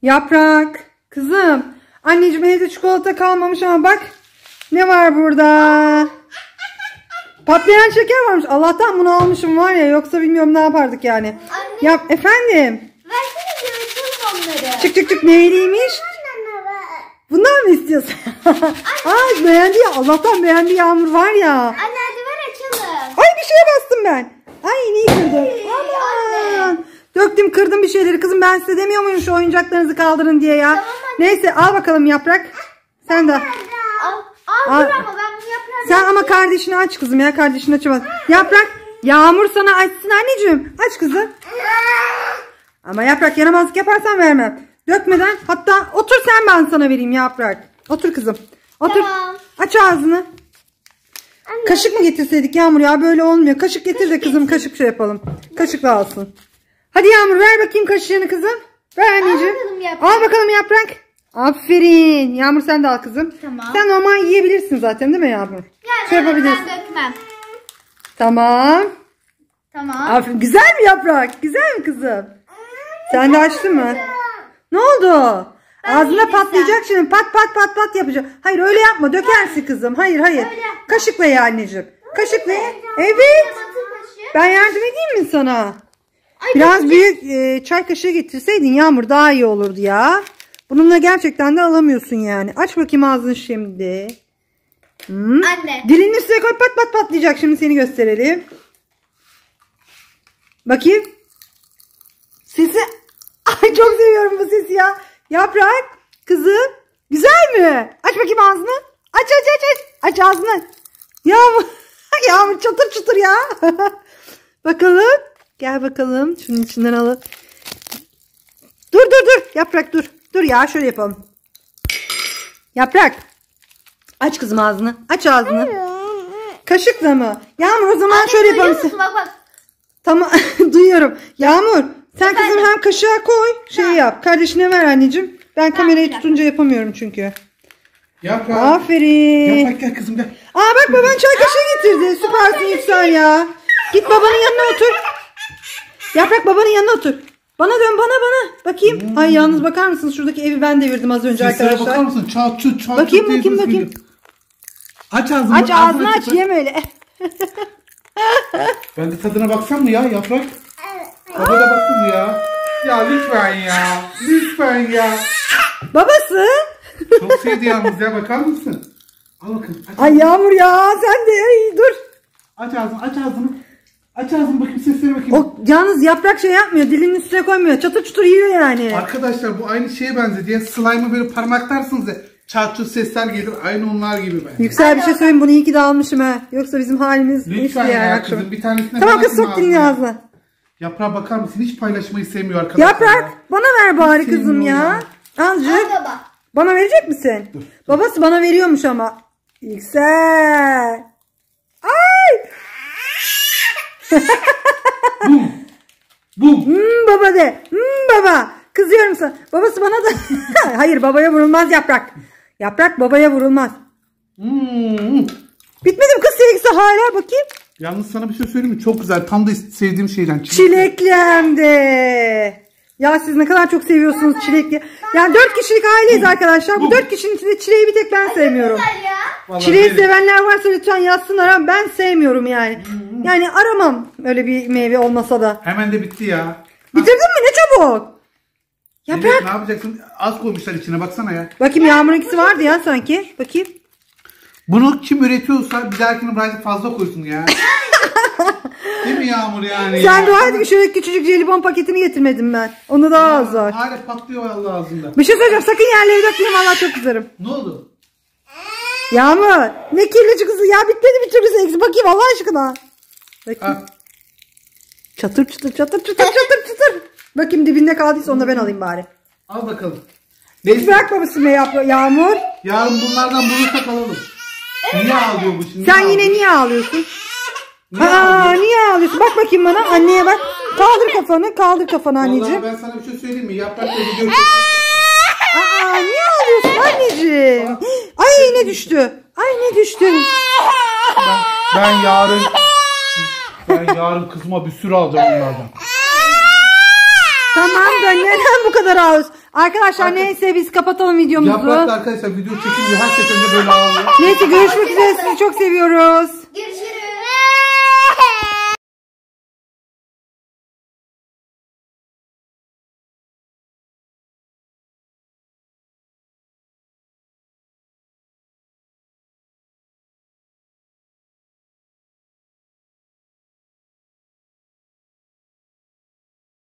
Yaprak. Kızım. Anneciğim evde çikolata kalmamış ama bak. Ne var burada? Patlayan şeker varmış. Allah'tan bunu almışım var ya. Yoksa bilmiyorum ne yapardık yani. Anne. Ya efendim. Versene bir açalım onları. Çık çık çık neyliymiş? Bunlar mı istiyorsun? Aa beğendi ya. Allah'tan beğendi Yağmur var ya. Anne hadi ver açalım. Ay bir şeye bastım ben. Ay neyi kırdım? Aman. Döktüm kırdım bir şeyleri. Kızım ben size demiyor muyum şu oyuncaklarınızı kaldırın diye ya. Tamam, neyse al bakalım Yaprak. Sen de. Al dur ama ben bunu yaprağım. Sen ama kardeşini aç kızım ya. Kardeşini açamaz. Yaprak Yağmur sana açsın anneciğim. Aç kızım. Ama Yaprak yaramazlık yaparsan vermem. Dökmeden hatta otur sen ben sana vereyim Yaprak. Otur kızım. Otur. Tamam. Aç ağzını. Anne. Kaşık mı getirseydik Yağmur ya böyle olmuyor. Kaşık getir de kızım kaşık şey yapalım. Kaşıkla alsın. Hadi Yağmur ver bakayım kaşığını kızım. Ver anneciğim. Al bakalım Yaprak. Aferin. Yağmur sen de al kızım. Tamam. Sen normal yiyebilirsin zaten değil mi Yağmur? Yani şey yapabilirsin. ben dökmem. Tamam. Tamam. Aferin. Güzel mi Yaprak? Güzel mi kızım? Sen de açtın mı? Ne oldu? Ağzına patlayacak şimdi. Pat pat pat pat yapacak. Hayır öyle yapma. Dökersin kızım. Hayır hayır. Kaşıkla ye anneciğim. Kaşıkla ye. Evet. Ben yardım edeyim mi sana? Biraz büyük çay kaşığı getirseydin Yağmur daha iyi olurdu ya. Bununla gerçekten de alamıyorsun yani. Aç bakayım ağzını şimdi. Anne. Dilinin üstüne koy pat pat patlayacak. Şimdi seni gösterelim. Bakayım. Sesi. Ay çok seviyorum bu sesi ya. Yaprak. Kızım. Güzel mi? Aç bakayım ağzını. Aç aç aç aç. Aç ağzını. Yağmur. Yağmur çatır çatır ya. Bakalım. Gel bakalım. Şunun içinden alalım. Dur dur dur. Yaprak dur. Dur ya şöyle yapalım. Yaprak. Aç kızım ağzını. Aç ağzını. Kaşıkla mı? Yağmur o zaman anne, şöyle yapalım. Musun? Bak bak. Tamam duyuyorum. Yağmur sen kızım hem kaşığa koy şey yap. Kardeşine ver anneciğim. Ben kamerayı tutunca yapamıyorum çünkü. Yaprak. Aferin. Yaprak gel kızım gel. Aa bak baban çay kaşığı getirdi. Süpersin Yüksel ya. Git babanın yanına otur. Yaprak babanın yanına otur. Bana dön bana. Bakayım. Ay yalnız bakar mısınız şuradaki evi ben devirdim az önce seslere arkadaşlar. bakar mısın? Çat çut çat bakayım çut. bakayım. Aç ağzını. Aç ağzını aç yeme öyle. Ben de tadına baksam mı ya Yaprak? Baba da baksın mı ya? Ya lütfen ya. Lütfen ya. Babası. Çok sevdi yalnız ya bakar mısın? Al bakın. Ay Yağmur ya sen de ay, dur. Aç ağzını aç ağzını. Aç ağzını bakayım seslere bakayım. O yalnız Yaprak şey yapmıyor. Dilinin üstüne koymuyor. Çatır çutur yiyor yani. Arkadaşlar bu aynı şeye benziyor diye slime'ı böyle parmaklarsınız ya. Çat çut sesler gelir. Aynı onlar gibi ben. Yüksel bir şey söyleyeyim bunu iyi ki de almışım ha. Yoksa bizim halimiz lütfen ya kızım bir tanesine tamam kız sok dilini ağzına. Yaprağa bakar mısın? Hiç paylaşmayı sevmiyor arkadaşlar. Yaprak ya. bana ver bari kızım ya. Azıcık. Al baba. Bana verecek misin? Dur. Babası bana veriyormuş ama. Yüksel. Ay. Bum. Bum. Baba de. Baba. Kızıyorum sana. Babası bana da. Hayır babaya vurulmaz Yaprak. Yaprak babaya vurulmaz. Bitmedi mi kız sevgisi hala bakayım. Yalnız sana bir şey söyleyeyim mi? Çok güzel. Tam da sevdiğim şeyden. Çilekli hem de. Ya siz ne kadar çok seviyorsunuz çilekli. Yani 4 kişilik aileyiz arkadaşlar. Bu 4 kişinin içinde çileği bir tek ben sevmiyorum. Çileği sevenler varsa lütfen yazsınlar ama ben sevmiyorum yani. Yani aramam öyle bir meyve olmasa da. Hemen de bitti ya. Bitirdin mi? Ne çabuk. Yaprak. Ne yapacaksın? Az koymuşlar içine baksana ya. Bakayım Yağmur'un ikisi vardı ya sanki. Bakayım. Bunu kim üretiyorsa bir dahakine birazcık fazla koysun ya. Değil mi Yağmur yani? Sen dua et ki şöyle küçücük jelibon paketini getirmedim ben. Onu daha az var. Hala patlıyor vallahi ağzında. Bir şey söyleyeceğim. Sakın yerleri dökmeyin. Vallahi çok kızarım. Ne oldu? Yağmur. Ne kirli kızı ya. Bitmedi bir türlü sevgisi. Bakayım Allah aşkına. Bakayım. Çatır çatır çatır çatır çatır çatır. Bakayım dibinde kaldıysa onu da ben alayım bari. Al bakalım. Hiç bırakmamışsın be Yağmur. Yarın bunlardan bulursak alalım. Niye ağlıyor bu şimdi? Sen yine niye ağlıyorsun? Niye ağlıyorsun? Bak bakayım bana. Anneye bak. Kaldır kafanı anneciğim. Vallahi ben sana bir şey söyleyeyim mi? Yaprakla video niye ağlıyorsun anneciğim? Ay ne düştü? Ben yarın kızıma bir sürü alacağım onlardan. Tamam da neden bu kadar ağlıyorsun? Arkadaşlar neyse biz kapatalım videomuzu. Yaprak da arkadaşlar video çekince her seferinde böyle ağlıyor. Neyse görüşmek üzere. Sizi çok seviyoruz.